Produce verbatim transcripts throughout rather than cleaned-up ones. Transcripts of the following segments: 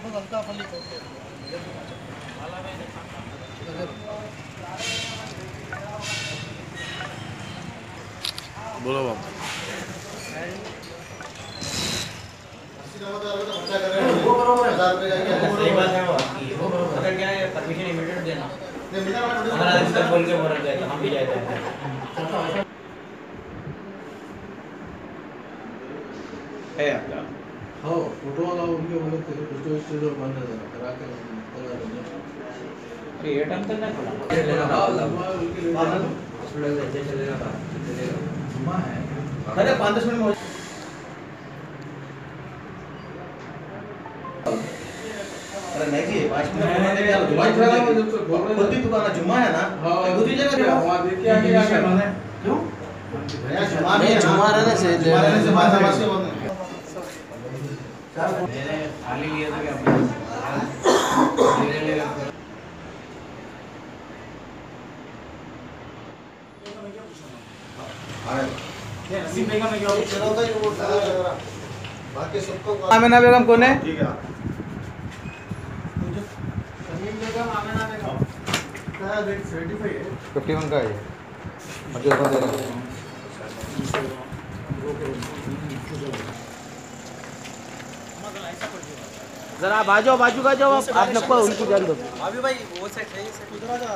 बोलो बाबा। वो बरोबर है, हजार रुपए का क्या सही बात है वो आपकी। वो बरोबर अगर क्या है परमिशन इमीडिएट देना, हमारा रिश्ता बोल के बोल जाए हम भी जाते हैं है आपका। हो फोटो वाला उनके बोले थे फोटो स्टूडियो बंद है करा के करा देंगे। अरे ये टाइम तक ना खुला चलेगा स्टूडियो से चलेगा चलेगा जुम्मा है। अरे पाँच दस मिनट में अरे नहीं जी पाँच मिनट में भी आप जुम्मा ही चला वो जब खुद ही दुकान जुम्मा है ना दूसरी जगह वहाँ देखिए आगे आगे माने क्यों जुम्मा नहीं जुम्मा रहने से रहने से बात आवाज से मैंने खाली लिया था क्या ले ले नसीब बेगम में क्या चलो तो वो बाकी सबको आमिना बेगम कौन है? ठीक है सलीम बेगम आमिना बेगम का रेट पचहत्तर है इक्यावन का है मुझे कौन दे रहा है? जरा बाजू बाजू का जाओ आप लोग को उनको जान दो अभी भाई वो सेट है ये सेट उधर आ जा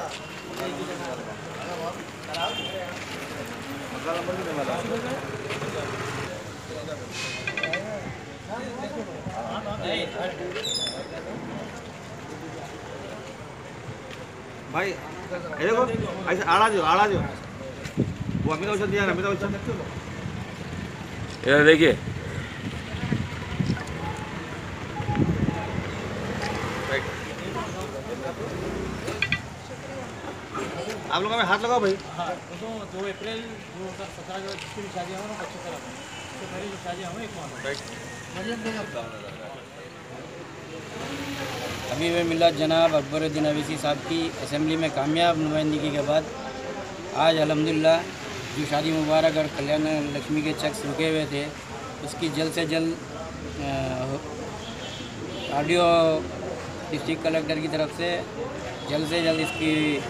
भाई देखो ऐसे आड़ा जो आड़ा जो वो अमिताभ बच्चन दिया अमिताभ बच्चन ये देखिए आप लोगों में हाथ लगाओ भाई। हाँ तो दो अप्रैल दो हज़ार सत्रह जो जिसकी भी शादी हुआ ना पच्चीस तरह उससे पहले जो शादी हुई एक अभी मैं मिला जनाब अकबरुद्दीन अवीसी साहब की असेंबली में कामयाब नुमाइंदगी के बाद आज अल्हम्दुलिल्लाह जो शादी मुबारक और कल्याण लक्ष्मी के चेक्स रुके हुए थे उसकी जल्द से जल्द ऑडियो डिस्ट्रिक्ट कलेक्टर की तरफ से जल्द से जल्द इसकी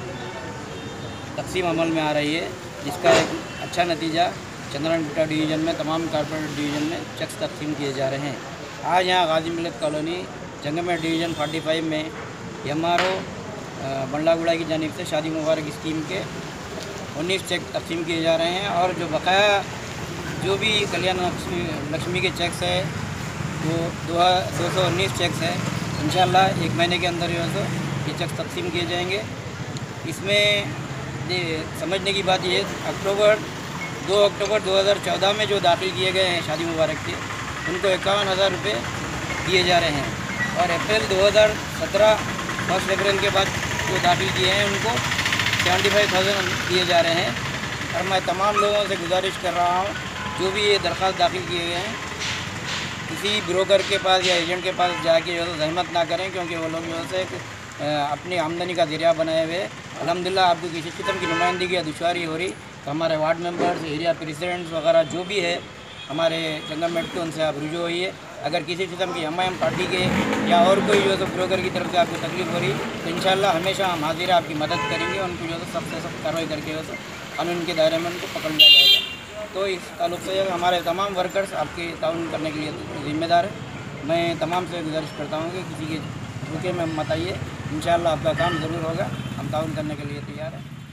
तकसीम अमल में आ रही है, जिसका एक अच्छा नतीजा चंद्रनगुट्टा डिवीज़न में तमाम कॉर्पोरेटर डिवीज़न में चेक्स तकसीम किए जा रहे हैं। आज यहाँ गाजी मिलत कॉलोनी जंगमेट डिवीज़न पैंतालीस में एम आर ओ बंडलागुड़ा की जानिब से शादी मुबारक स्कीम के उन्नीस चेक तकसीम किए जा रहे हैं और जो बकाया जो भी कल्याण लक्ष्मी के चेक्स है वो दो दो सौ उन्नीस चेक्स है इंशाल्लाह एक महीने के अंदर जो है तो ये चेक्स तकसीम किए जाएंगे। इसमें समझने की बात ये अक्टूबर दो अक्टूबर दो हज़ार चौदह में जो दाखिल किए गए हैं शादी मुबारक के उनको इक्यावन हज़ार रुपये दिए जा रहे हैं और अप्रैल दो हज़ार सत्रह फर्स्ट अप्रैल के बाद जो दाखिल किए हैं उनको सेवेंटी फाइव थाउजेंड दिए जा रहे हैं। और मैं तमाम लोगों से गुजारिश कर रहा हूँ जो भी ये दरख्वास्त दाखिल किए गए हैं किसी ब्रोकर के पास या एजेंट के पास जाके जो है जहमत ना करें, क्योंकि वो लोग जो है अपनी आमदनी का जरिया बनाए हुए अल्हम्दुलिल्लाह आपको किसी किस्म की नुमाइंदगी या दुश्वारी हो रही तो हमारे वार्ड मेंबर्स एरिया प्रेसिडेंट्स वगैरह जो भी है हमारे जंगमेट के उनसे आप रुजू होइए। अगर किसी किस्म की एम आई एम पार्टी के या और कोई जो है तो ब्रोकर की तरफ से आपको तकलीफ हो रही तो इंशाल्लाह हमेशा हम हाजिर आपकी मदद करेंगे, उनको जो है सबसे सब कार्रवाई करके जो है कानून के दायरे में उनको पकड़ लिया जाएगा। तो इस ताल्लुक से हमारे तमाम वर्कर्स आपके ताउन करने के लिए जिम्मेदार है। मैं तमाम से गुजारिश करता हूँ कि किसी के रुके में मत आइए, इंशाल्लाह आपका काम ज़रूर होगा, हम ताउन करने के लिए तैयार हैं।